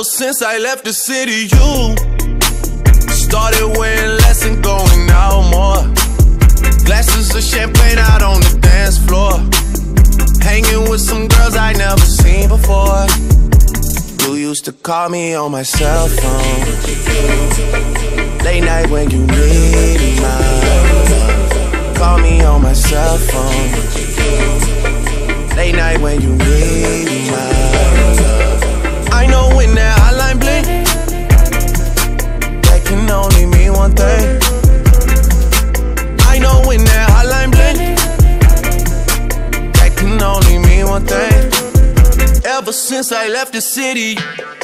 Ever since I left the city, you started wearing less and going out more. Glasses of champagne out on the dance floor, hanging with some girls I never seen before. You used to call me on my cell phone, late night when you need my. Call me on my cell phone, late night when you need my. I know when that hotline bling, that can only mean one thing. I know when that hotline bling, that can only mean one thing. Ever since I left the city,